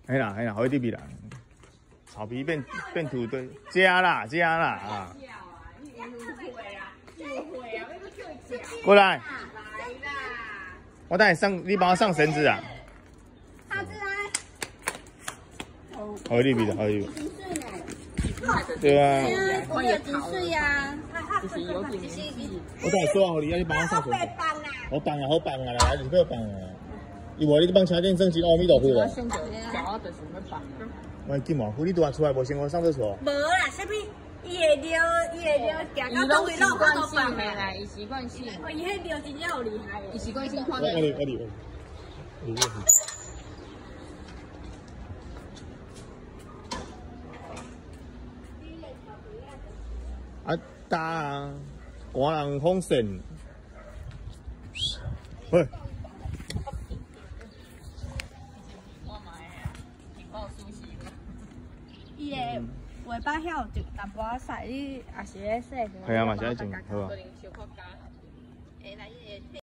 嘿啦，好一点比啦。草皮变土堆，加啦啊！过来，我带你上，你帮我上绳子啊。好一点比的，好一点。对啊。 我有几岁呀？ 我跟你说啊，你要去帮我上绳子。好绑啊，来，你不要绑啊。伊话你帮车顶升级阿弥陀佛了。喂，金毛，你拄下出来无先我上厕所？ 无啦，啥物？伊会撩，行到倒位拢我都放啦。 伊习惯性。 哦，伊迄撩真正好厉害。 伊习惯性看。 啊打啊，换人风扇。喂。 伊个尾巴遐有一淡薄仔晒，你也是咧洗。 系啊，嘛是爱种，好啊。